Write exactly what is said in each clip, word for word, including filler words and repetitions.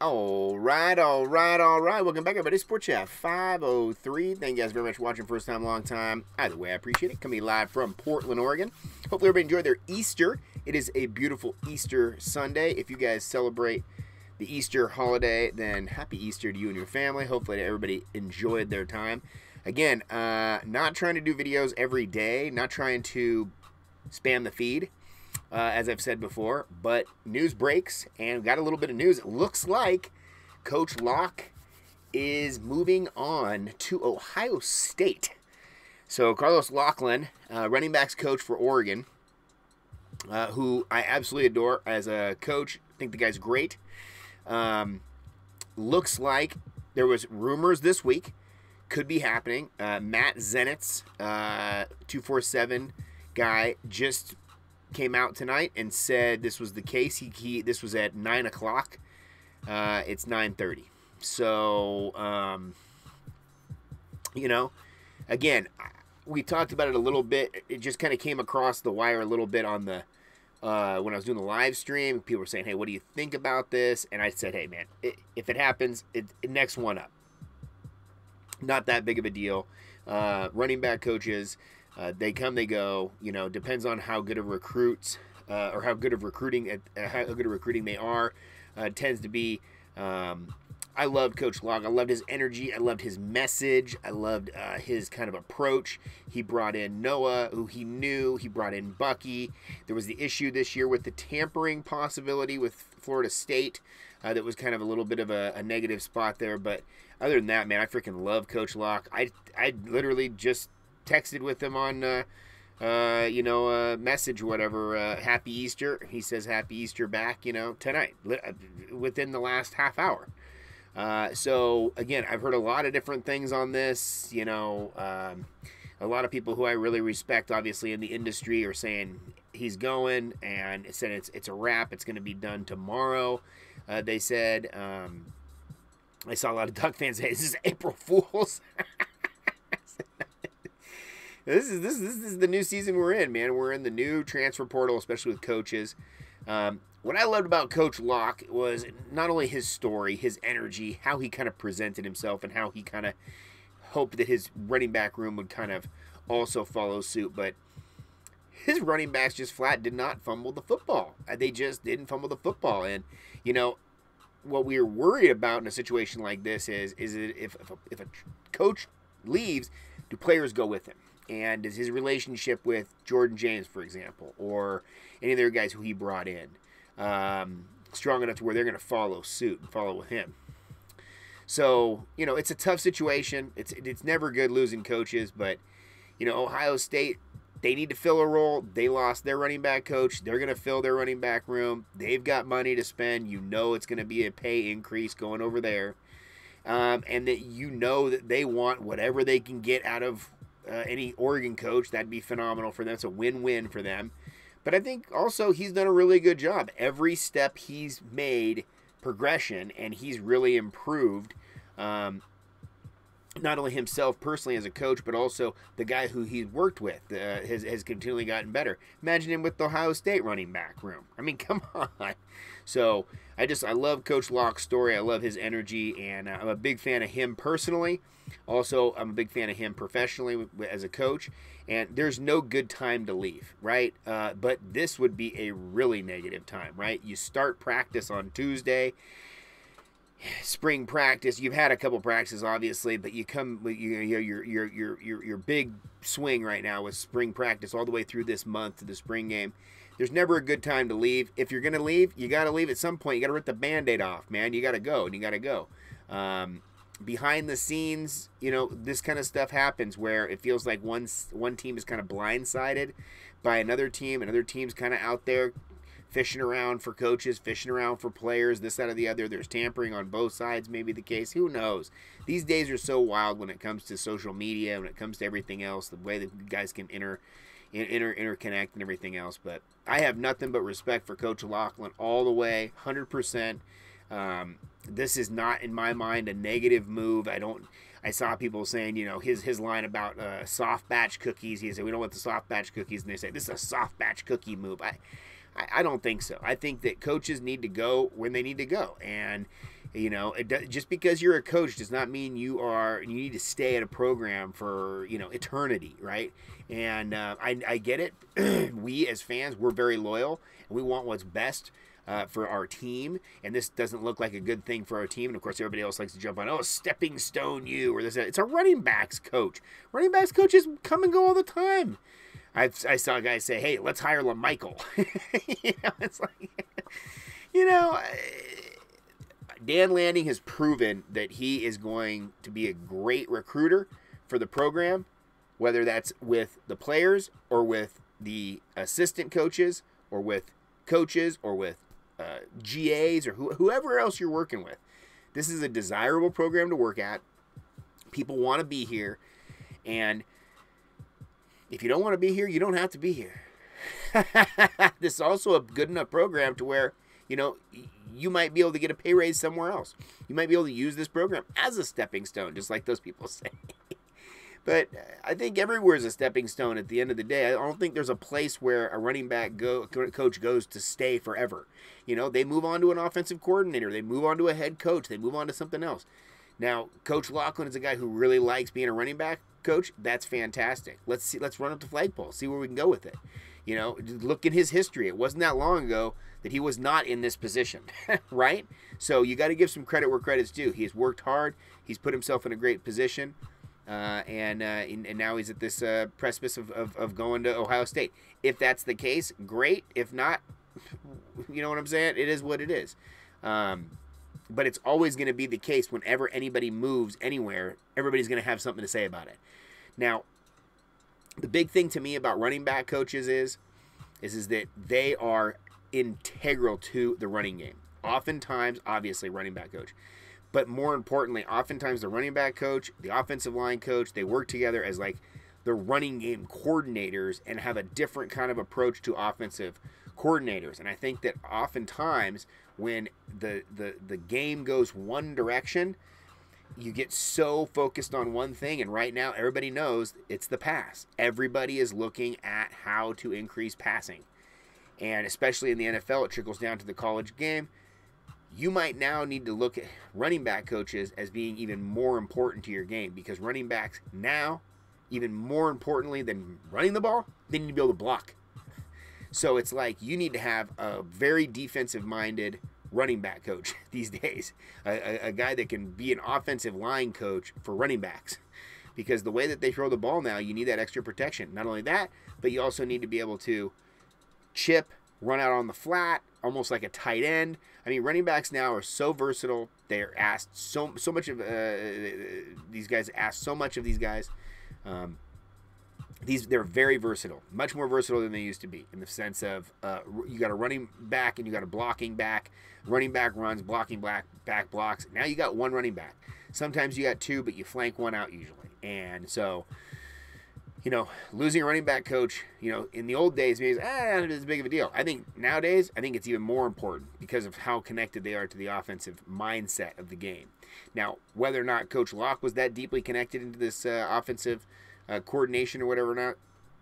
All right, all right, all right. Welcome back, everybody. Sports Chat five oh three. Thank you guys very much for watching. First time, long time. Either way, I appreciate it. Coming live from Portland, Oregon. Hopefully, everybody enjoyed their Easter. It is a beautiful Easter Sunday. If you guys celebrate the Easter holiday, then happy Easter to you and your family. Hopefully, everybody enjoyed their time. Again, uh, not trying to do videos every day. Not trying to spam the feed. Uh, as I've said before, but news breaks, and we've got a little bit of news. It looks like Coach Lock is moving on to Ohio State. So Carlos Locklyn, uh, running backs coach for Oregon, uh, who I absolutely adore as a coach. I think the guy's great. Um, looks like there was rumors this week, could be happening. Uh, Matt Zenitz, uh, two forty-seven guy, just came out tonight and said this was the case. He, he this was at nine o'clock. Uh, it's nine thirty. So, um, you know, again, we talked about it a little bit. It just kind of came across the wire a little bit on the uh, when I was doing the live stream. People were saying, "Hey, what do you think about this?" And I said, "Hey, man, it, if it happens, it, it next one up. Not that big of a deal." Uh, running back coaches. Uh, they come, they go. You know, depends on how good of recruits uh, or how good of recruiting, uh, how good of recruiting they are. Uh, it tends to be. Um, I loved Coach Locke. I loved his energy. I loved his message. I loved uh, his kind of approach. He brought in Noah, who he knew. He brought in Bucky. There was the issue this year with the tampering possibility with Florida State. Uh, that was kind of a little bit of a, a negative spot there. But other than that, man, I freaking love Coach Locke. I I literally just texted with him on, uh, uh, you know, uh, message or whatever, uh, Happy Easter. He says Happy Easter back, you know, tonight, within the last half hour. Uh, so, again, I've heard a lot of different things on this. You know, um, a lot of people who I really respect, obviously, in the industry are saying he's going, and it said it's, it's a wrap. It's going to be done tomorrow, uh, they said. Um, I saw a lot of Duck fans say, this is April Fool's. This is this this is the new season we're in, man. We're in the new transfer portal, especially with coaches. Um, what I loved about Coach Locke was not only his story, his energy, how he kind of presented himself, and how he kind of hoped that his running back room would kind of also follow suit. But his running backs just flat did not fumble the football. They just didn't fumble the football. And, you know, what we're worried about in a situation like this is, is it if, if, a, if a coach leaves, do players go with him? And is his relationship with Jordan James, for example, or any of the other guys who he brought in, um, strong enough to where they're going to follow suit and follow with him? So, you know, it's a tough situation. It's it's never good losing coaches, but, you know, Ohio State, they need to fill a role. They lost their running back coach. They're going to fill their running back room. They've got money to spend. You know it's going to be a pay increase going over there. Um, and that you know that they want whatever they can get out of Uh, any Oregon coach. That'd be phenomenal for them. It's a win-win for them. But I think also he's done a really good job. Every step he's made progression, and he's really improved. Um, not only himself personally as a coach, but also the guy who he's worked with uh, has, has continually gotten better. Imagine him with the Ohio State running back room. I mean, come on. So I just, I love Coach Locke's story. I love his energy, and uh, I'm a big fan of him personally. Also, I'm a big fan of him professionally as a coach, and there's no good time to leave, right? Uh, but this would be a really negative time, right? You start practice on Tuesday, spring practice. You've had a couple practices, obviously, but you come, you know, your your your your your big swing right now with spring practice all the way through this month to the spring game. There's never a good time to leave. If you're gonna leave, you got to leave at some point. You got to rip the Band-Aid off, man. You got to go, and you got to go. Um, behind the scenes, you know, this kind of stuff happens where it feels like one one team is kind of blindsided by another team. Another team's kind of out there fishing around for coaches, fishing around for players, this, that, or the other. There's tampering on both sides, maybe the case. Who knows? These days are so wild when it comes to social media, when it comes to everything else, the way that guys can inter, inter interconnect and everything else. But I have nothing but respect for Coach Locklyn all the way, one hundred percent. Um, this is not, in my mind, a negative move. I don't. I saw people saying, you know, his his line about uh, soft batch cookies. He said, we don't want the soft batch cookies, and they say this is a soft batch cookie move. I, I, I don't think so. I think that coaches need to go when they need to go, and You know, it does, just because you're a coach does not mean you are. You need to stay at a program for you know eternity, right? And uh, I, I get it. We as fans, we're very loyal, and we want what's best uh, for our team. And this doesn't look like a good thing for our team. And of course, everybody else likes to jump on, oh, stepping stone you or this. It's a running backs coach. Running backs coaches come and go all the time. I've, I saw a guy say, hey, let's hire LaMichael. you know, it's like, you know. Dan Lanning has proven that he is going to be a great recruiter for the program, whether that's with the players or with the assistant coaches or with coaches or with uh, G As or who, whoever else you're working with. This is a desirable program to work at. People want to be here. And if you don't want to be here, you don't have to be here. This is also a good enough program to where, you know, you might be able to get a pay raise somewhere else. You might be able to use this program as a stepping stone, just like those people say. But I think everywhere is a stepping stone at the end of the day. I don't think there's a place where a running back go, coach goes to stay forever. You know, they move on to an offensive coordinator. They move on to a head coach. They move on to something else. Now, Coach Locklyn is a guy who really likes being a running back coach. That's fantastic. Let's see. Let's run up the flagpole, see where we can go with it. You know, look at his history. It wasn't that long ago that he was not in this position, right? So you got to give some credit where credit's due. He has worked hard. He's put himself in a great position, uh, and, uh, and and now he's at this uh, precipice of, of, of going to Ohio State. If that's the case, great. If not, you know what I'm saying? It is what it is. Um, but it's always going to be the case whenever anybody moves anywhere, everybody's going to have something to say about it. Now, the big thing to me about running back coaches is, is, is that they are integral to the running game. Oftentimes, obviously, running back coach. But more importantly, oftentimes the running back coach, the offensive line coach, they work together as like the running game coordinators and have a different kind of approach to offensive coordinators. And I think that oftentimes when the, the, the game goes one direction, you get so focused on one thing, and right now everybody knows it's the pass. Everybody is looking at how to increase passing. And especially in the N F L, it trickles down to the college game. You might now need to look at running back coaches as being even more important to your game, because running backs now, even more importantly than running the ball, they need to be able to block. So it's like you need to have a very defensive-minded running back coach these days, a, a, a guy that can be an offensive line coach for running backs, because the way that they throw the ball now, you need that extra protection. Not only that, but you also need to be able to chip, run out on the flat, almost like a tight end. I mean, running backs now are so versatile. They're asked so so much of uh, these guys. Asked so much of these guys. Um, these they're very versatile, much more versatile than they used to be, in the sense of uh, you got a running back and you got a blocking back. Running back runs, blocking back back blocks. Now you got one running back. Sometimes you got two, but you flank one out usually. And so, you know, losing a running back coach, you know, in the old days, maybe it's, ah, it's as big of a deal. I think nowadays, I think it's even more important because of how connected they are to the offensive mindset of the game. Now, whether or not Coach Locke was that deeply connected into this uh, offensive uh, coordination or whatever or not,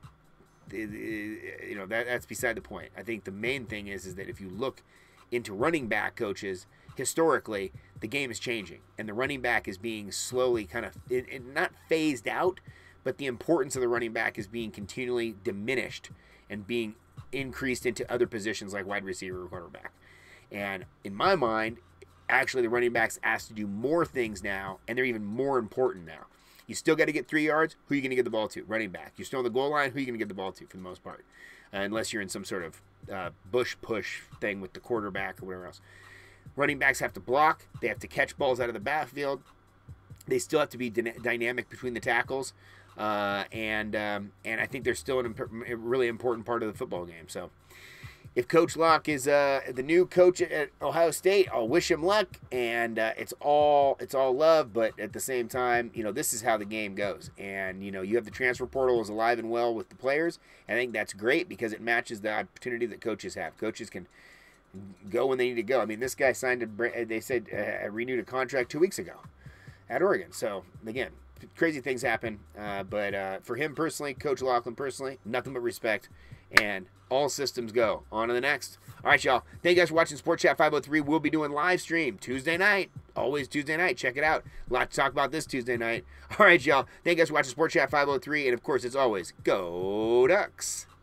it, it, you know, that that's beside the point. I think the main thing is, is that if you look into running back coaches, historically, the game is changing, and the running back is being slowly kind of, it, it, not phased out, but the importance of the running back is being continually diminished and being increased into other positions like wide receiver or quarterback. And in my mind, actually the running back's asked to do more things now, and they're even more important now. You still got to get three yards. Who are you going to get the ball to? Running back. You're still on the goal line. Who are you going to get the ball to for the most part? Uh, unless you're in some sort of uh, bush push thing with the quarterback or whatever else. Running backs have to block. They have to catch balls out of the backfield. They still have to be d- dynamic between the tackles. Uh, and um, and I think they're still an imp- a really important part of the football game. So if Coach Locke is uh, the new coach at Ohio State, I'll wish him luck. And uh, it's all it's all love, but at the same time, you know, this is how the game goes. And you know, you have the transfer portal is alive and well with the players. I think that's great because it matches the opportunity that coaches have. Coaches can go when they need to go. I mean, this guy signed a they said uh, renewed a contract two weeks ago at Oregon. So again, crazy things happen, uh, but uh, for him personally, Coach Locklyn personally, nothing but respect, and all systems go. On to the next. All right, y'all. Thank you guys for watching Sports Chat five oh three. We'll be doing live stream Tuesday night. always Tuesday night. Check it out. A lot to talk about this Tuesday night. All right, y'all. Thank you guys for watching Sports Chat five oh three. And, of course, as always, go Ducks.